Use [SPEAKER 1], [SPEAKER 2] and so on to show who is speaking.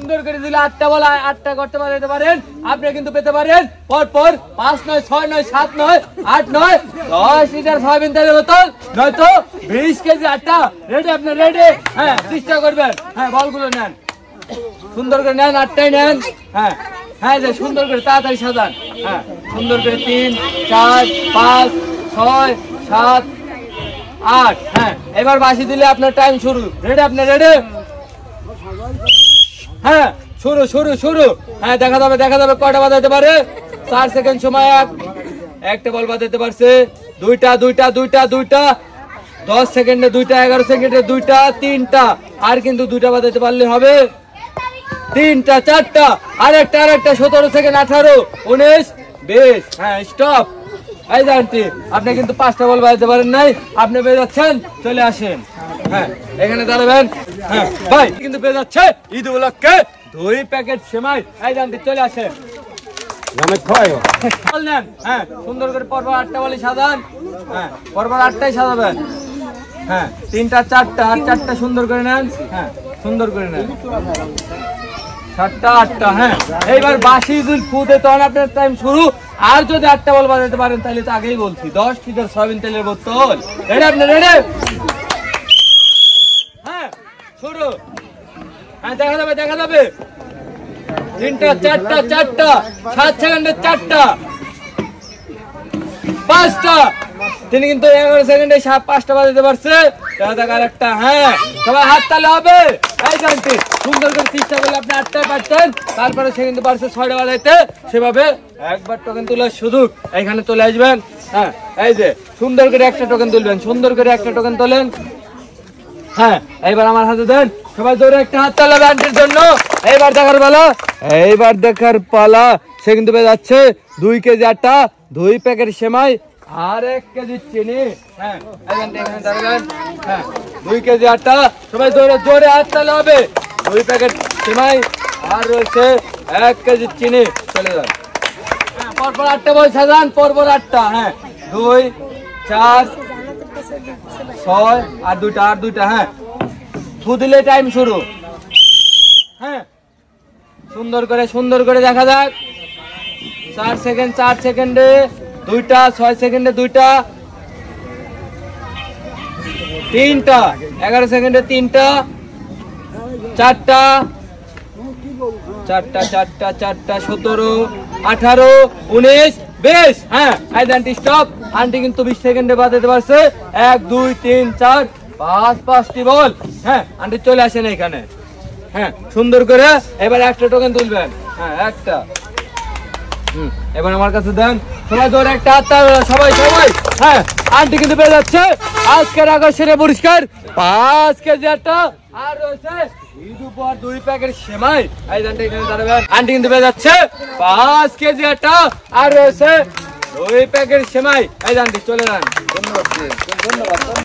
[SPEAKER 1] সুন্দর করে দিলে 8টা বল 8টা করতে পারেন আপনি কিন্তু পেতে পারেন পরপর 5 নয় 6 নয় 7 নয় 8 নয় 10 লিটার সয়াবিন তেলের বোতল নয়তো 20 কেজি আটা। রেডি? আপনি রেডি? হ্যাঁ, চেষ্টা করবেন। হ্যাঁ, বলগুলো নেন, সুন্দর করে নেন, 8টাই নেন। হ্যাঁ হ্যাঁ, যে সুন্দর করে তাড়াতাড়ি সাজান। হ্যাঁ, সুন্দর করে 3 4 5 6 7 8। হ্যাঁ, এবার বাঁশি দিলে আপনার টাইম শুরু। রেডি? আপনি রেডি? হ্যাঁ, শুরু শুরু শুরু। হ্যাঁ, দেখা যাবে কয়টা বাজাতে পারে। 4 সেকেন্ড সময়। একটা বল বাজাতে পারছে, দুইটা 10 সেকেন্ডে দুইটা, 11 সেকেন্ডে দুইটা, 3টা। আর কিন্তু দুইটা বাজাতে পারলে হবে। 3টা 4টা, আরেকটা 17 সেকেন্ড, 18 19 20। হ্যাঁ, স্টপ। এই জানতি আপনি কিন্তু 5টা বল বাজাতে পারেন নাই, আপনি পেয়ে যাচ্ছেন। চলে আসেন। হ্যাঁ, এখানে দাঁড়াবেন। হ্যাঁ ভাই, কিন্তু পেয়ে যাচ্ছে ঈদ উপলক্ষে 2 প্যাকেট সেমাই। এই জানতি চলে আসেন। হ্যাঁ, সুন্দর করে পরপর 8টা বলি সাজান। হ্যাঁ, পরপর 8টাই সাজাবেন। হ্যাঁ, 3টা 4টা, আর 4টা সুন্দর করে নেন। হ্যাঁ, সুন্দর করে নেন। 7টা 8টা। হ্যাঁ, এইবার বাঁশি ফুটে তখন আপনার টাইম শুরু। আর যদি 8টা বল বাজাতে পারেন তাহলে তো আগেই বলছি 10 লিটার সয়াবিন তেলের বোতল। রেডি? আপনি রেডি? হ্যাঁ, শুরু। হ্যাঁ, দেখা যাবে 3টা 4টা 7 সেকেন্ডে 4টা 5টা। তিনি কিন্তু 11 সেকেন্ডে 5টা বাজাতে পারছে। দেখা আরেকটা। হ্যাঁ, সবাই হাত তালে হবে। এই জানতে সুন্দর করে চেষ্টা করলে আপনি 8টায় পারতেন, তারপরে সে কিন্তু পারছে 6টা বাজাইতে। সেভাবে একবার টোকেন তোলার সুযোগ। এখানে চলে আসবেন। হ্যাঁ, এই যে সুন্দর করে একটা টোকেন তুলবেন, সুন্দর করে একটা টোকেন তোলেন। হ্যাঁ, এইবার আমার হাতে দেন। সবাই জোরে একটা হাত তালাবে আন্টির জন্য। এইবার দেখার পালা। সে কিন্তু পেয়ে যাচ্ছে 2 কেজি আটা, 2 প্যাকেট সেমাই, আর 1 কেজি চিনি। হ্যাঁ, এখানে দাঁড়াবেন। হ্যাঁ, 2 কেজি আটা। সবাই জোরে হাত তালে হবে। 2 প্যাকেট সেমাই, আর রয়েছে 1 কেজি চিনি। চলে যান। পরপর 8টা বল সাজান, পরপর 8টা। হ্যাঁ, 2 4 6 আর দুইটা। হ্যাঁ, ফু দিলে টাইম শুরু। হ্যাঁ, সুন্দর করে দেখা যাক। 4 সেকেন্ডে দুইটা, 6 সেকেন্ডে দুইটা, 3টা, 11 সেকেন্ডে 3টা, 4টা 17 18 19 20। হ্যাঁ, আন্টি স্টপ। আন্টি কিন্তু 20 সেকেন্ডে বাজাতে পারছে। 1 2 3 4 5টি বল। হ্যাঁ, আন্টি চলে আসেন এখানে। হ্যাঁ, সুন্দর করে এবার একটা টোকেন তুলবেন। হ্যাঁ, একটা। এবার আমার কাছে দেন। সবাই ধরে একটা হাত তালে, সবাই। হ্যাঁ, আন্টি কিন্তু পেয়ে যাচ্ছে আজকের আকর্ষণীয় পুরস্কার 5 কেজি আটা, আর রয়েছে ঈদ উপহার 2 প্যাকেট সেমাই। এই জানতে এখানে দাঁড়াবেন। আন্টি কিন্তু পেয়ে যাচ্ছে 5 কেজি আটা, আর রয়েছে 2 প্যাকেট সেমাই। এই জানতে চলে যান। ধন্যবাদ।